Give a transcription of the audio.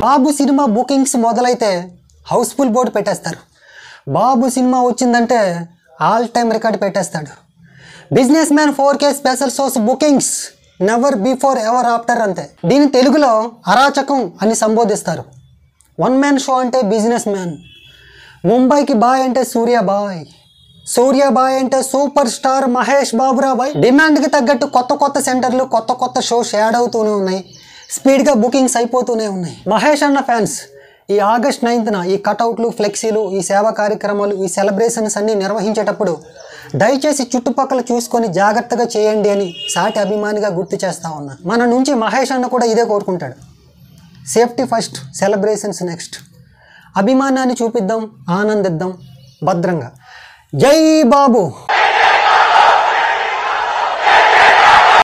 బాబు cinema bookings మొదలైతే house full board పెట్టేస్తారు. Babu cinema వచ్చిందంటే ఆల్ టైమ్ రికార్డ్ పెట్టేస్తాడు. Businessman 4K special shows bookings never before ever after అంతే. దీని తెలుగులో అరాచకం అని సంబోధిస్తారు. వన్ మ్యాన్ షో అంటే బిజినెస్ మ్యాన్, ముంబైకి బాయ్ అంటే సూర్యాబాయ్, సూర్యాబాయ్ అంటే సూపర్ స్టార్ మహేష్ బాబురాబాయ్. డిమాండ్కి తగ్గట్టు కొత్త సెంటర్లు కొత్త షోస్ యాడ్ అవుతూనే ఉన్నాయి. స్పీడ్గా బుకింగ్స్ అయిపోతూనే ఉన్నాయి. మహేష్ అన్న ఫ్యాన్స్ ఈ ఆగస్ట్ 9న ఈ కటౌట్లు, ఫ్లెక్సీలు, ఈ సేవా కార్యక్రమాలు, ఈ సెలబ్రేషన్స్ అన్నీ నిర్వహించేటప్పుడు దయచేసి చుట్టుపక్కల చూసుకొని జాగ్రత్తగా చేయండి అని సాటి అభిమానిగా గుర్తు చేస్తూ ఉన్నా. మన నుంచి మహేష్ అన్న కూడా ఇదే కోరుకుంటాడు. Safety first, celebrations next. అభిమానాన్ని చూపిద్దాం, ఆనందిద్దాం భద్రంగా. జై బాబు.